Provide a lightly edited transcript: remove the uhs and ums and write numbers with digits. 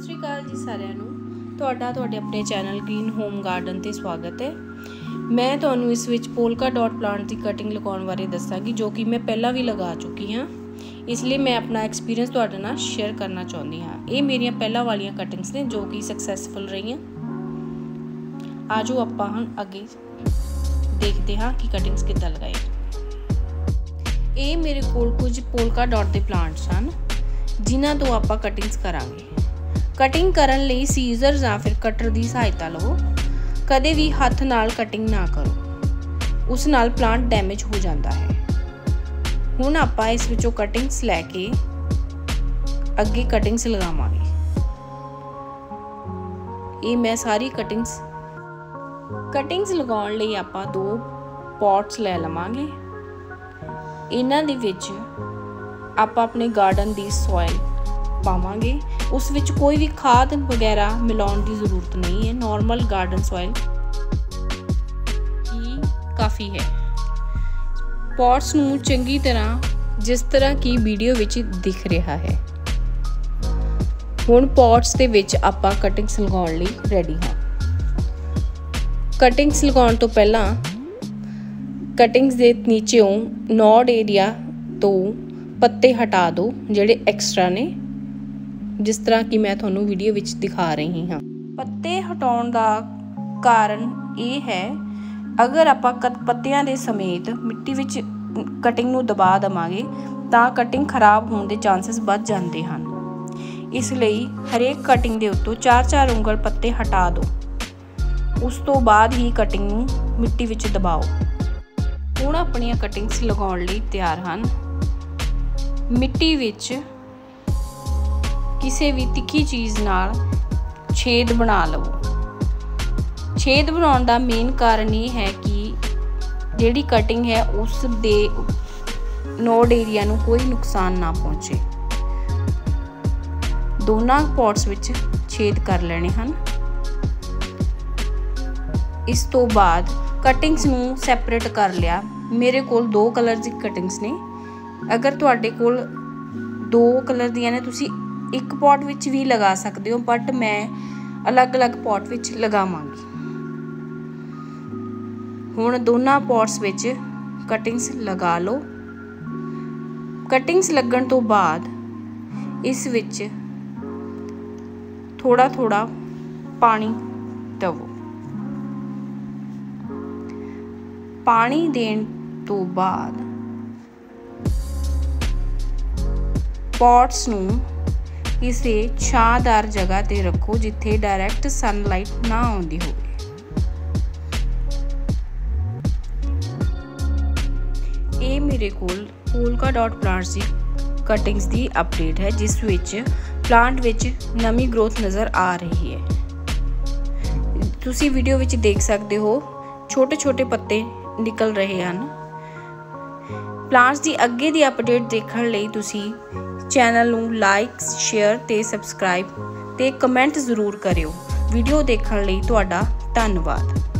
श्री अकाल जी सारिਆਂ ਨੂੰ ਤੁਹਾਡੇ ਆਪਣੇ ਚੈਨਲ ਗ੍ਰੀਨ ਹੋਮ ਗਾਰਡਨ ਤੇ ਸਵਾਗਤ ਹੈ। मैं ਤੁਹਾਨੂੰ ਇਸ ਵਿੱਚ ਪੋਲਕਾ ਡਾਟ ਪਲਾਂਟ ਦੀ ਕਟਿੰਗ ਲਗਾਉਣ ਬਾਰੇ ਦੱਸਾਂਗੀ ਜੋ ਕਿ ਮੈਂ ਪਹਿਲਾਂ ਵੀ ਲਗਾ ਚੁੱਕੀ ਹਾਂ। ਇਸ ਲਈ ਮੈਂ ਆਪਣਾ ਐਕਸਪੀਰੀਅੰਸ ਤੁਹਾਡੇ ਨਾਲ ਸ਼ੇਅਰ ਕਰਨਾ ਚਾਹੁੰਦੀ ਹਾਂ। ਇਹ ਮੇਰੀਆਂ ਪਹਿਲਾਂ ਵਾਲੀਆਂ ਕਟਿੰਗਸ ਨੇ ਜੋ ਕਿ ਸਕਸੈਸਫੁਲ ਰਹੀਆਂ। ਆਜੋ ਆਪਾਂ ਹੁਣ ਅੱਗੇ ਦੇਖਦੇ ਹਾਂ ਕਿ ਕਟਿੰਗਸ ਕਿੱਦਾਂ ਲਗਾਈ। ਇਹ ਮੇਰੇ ਕੋਲ ਕੁਝ ਪੋਲਕਾ ਡਾਟ ਦੇ ਪਲਾਂਟਸ ਹਨ ਜਿਨ੍ਹਾਂ ਤੋਂ ਆਪਾਂ ਕਟਿੰਗਸ ਕਰਾਂਗੇ। कटिंग करन लई सीजर या फिर कटर की सहायता लो। कदे भी हथ नाल कटिंग ना करो, उस नाल प्लांट डैमेज हो जाता है। हुण आपां इस विचों कटिंग्स लैके अगे कटिंग्स लगावांगे। ये मैं सारी कटिंग्स लगाउण लई आपां 2 पॉट्स लै लवांगे। इन्हां दे विच आपां अपने गार्डन दी सॉइल पावांगे। उस विच कोई भी खाद वगैरह मिलाउण की जरूरत नहीं है, नॉर्मल गार्डन सॉइल ही काफ़ी है। पॉट्स नूं चंगी तरह जिस तरह की वीडियो विच दिख रहा है। हुण पॉट्स दे विच आपां कटिंग्स लगाउण लई रेडी हाँ। कटिंग्स लगाउण तो पहलां कटिंग्स दे नीचेों नॉड एरिया तो पत्ते हटा दो जिहड़े एक्स्ट्रा ने, जिस तरह की मैं थोनू वीडियो विच दिखा रही हाँ। पत्ते हटाउण दा कारण ये है, अगर आपां पत्तियां दे समेत मिट्टी विच कटिंग नूं दबा देवांगे तां कटिंग खराब होने के चांसेस बढ़ जाते हैं। इसलिए हरेक कटिंग दे उत्तों 4-4 उंगल पत्ते हटा दो, उस तो बाद ही कटिंग नूं मिट्टी विच दबाओ। हुण अपणियां कटिंग्स लगाउण लई तैयार हन। मिट्टी विच किसी भी तिखी चीज़ नाल छेद बना लो। छेद बनाने का मेन कारण ये है कि जिहड़ी कटिंग है उस दे नोड एरिया नूं कोई नुकसान ना पहुँचे। दोनों पॉट्स विच छेद कर लेने हैं। इस तो बाद कटिंग्स नूं सैपरेट कर लिया। मेरे कोल 2 कलर की कटिंग्स ने। अगर तुहाडे कोल 2 कलर दियां ने तुसीं एक पॉट विच भी लगा सकते हो, बट मैं अलग अलग पॉट विच लगावांगी। हुण दोनों पॉट्स विच कटिंग्स लगा लो। कटिंग्स लगन तो बाद इस विच थोड़ा थोड़ा पानी दवो। पानी देण तो बाद पॉट्स नूं किसी छांदार जगह ते रखो जिथे डायरैक्ट सनलाइट ना आउंदी होवे। ये मेरे कोल पोलका डॉट प्लांट्स की कटिंग्स की अपडेट है जिस which plant which Navi growth नज़र आ रही है। तुसी वीडियो विच देख सकते हो छोटे छोटे पत्ते निकल रहे हैं। प्लांट्स की अगे की अपडेट देखने लई तुसी चैनल नूं लाइक शेयर ते सबसक्राइब ते कमेंट जरूर करियो। वीडियो देखने लई तुहाडा धन्नवाद।